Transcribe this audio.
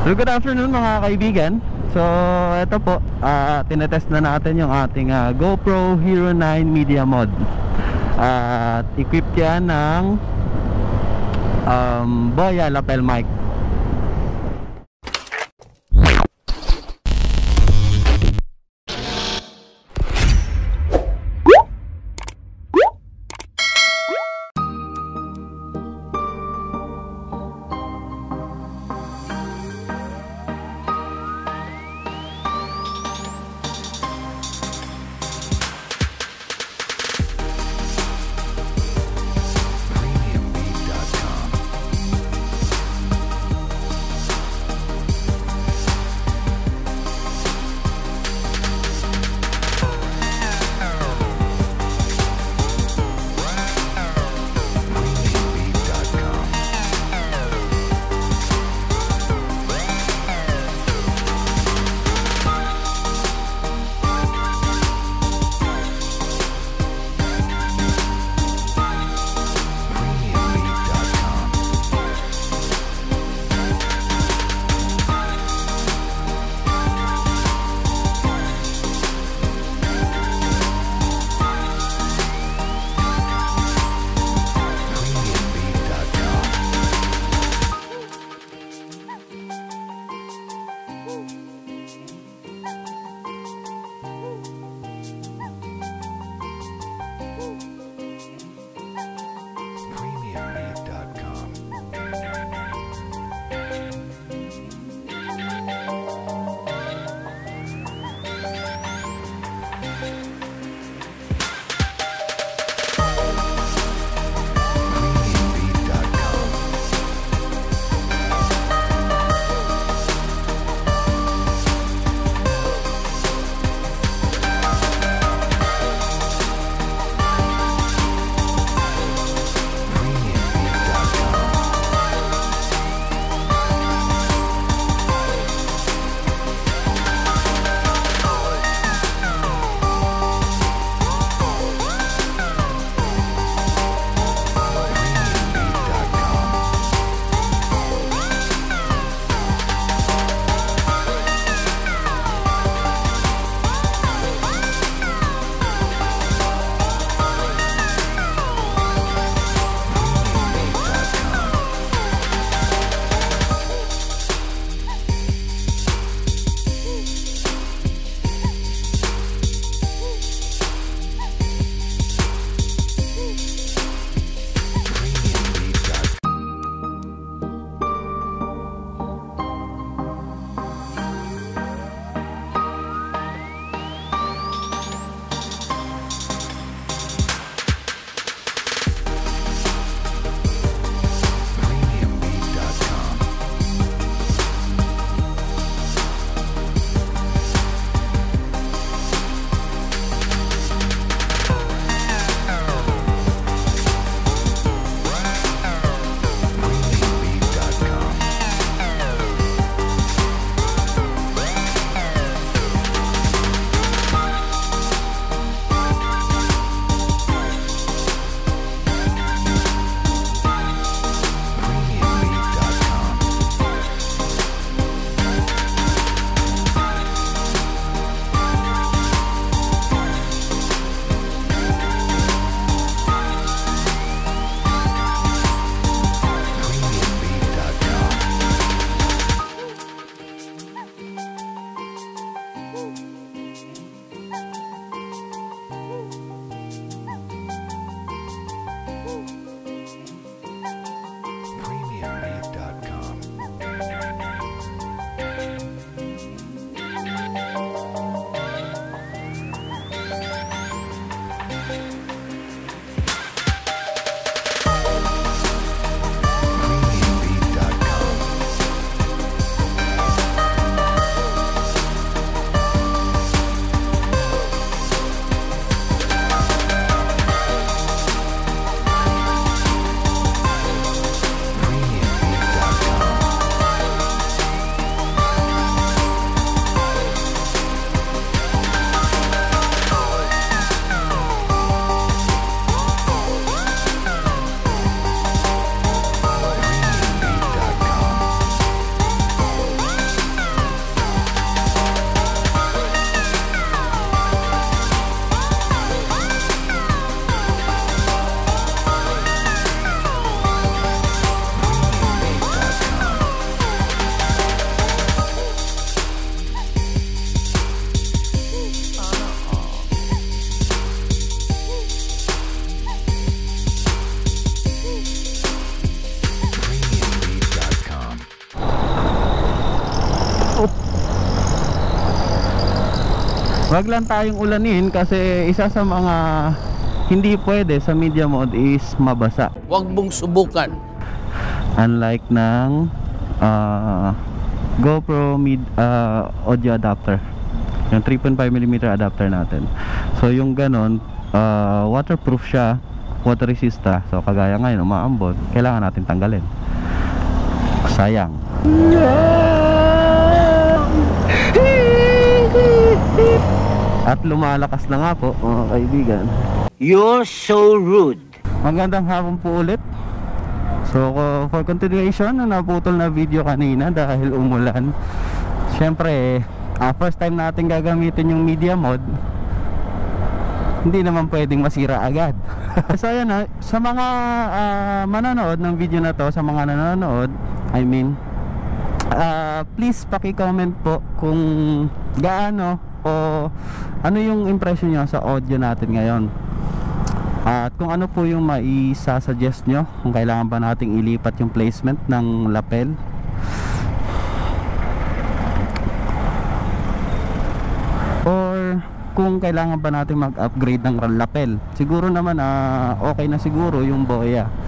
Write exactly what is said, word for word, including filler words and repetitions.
So good afternoon mga kaibigan. So ito po, uh, tinetest na natin yung ating uh, GoPro Hero nine Media Mod. At uh, equipped yan ng um, Boya lapel mic. Wag lang tayong ulanin kasi isa sa mga hindi pwede sa media mode is mabasa. Huwag mong subukan. Unlike ng uh, GoPro mid, uh, audio adapter, yung three point five millimeter adapter natin. So yung ganon, uh, waterproof siya, water resistant. So kagaya ngayon umaambon, kailangan natin tanggalin. Sayang. At lumalakas na nga po mga kaibigan. You're so rude. Magandang hapon po ulit. So for continuation na naputol na video kanina dahil umulan, syempre uh, first time natin gagamitin yung media mode, hindi naman pwedeng masira agad. So ayan na, sa mga uh, manonood ng video na to, sa mga nanonood, I mean uh, please paki-comment po kung gaano o ano yung impression nyo sa audio natin ngayon. At kung ano po yung maisa-suggest nyo, kung kailangan ba nating ilipat yung placement ng lapel, or kung kailangan ba natin mag-upgrade ng lapel. Siguro naman uh, okay na siguro yung boya.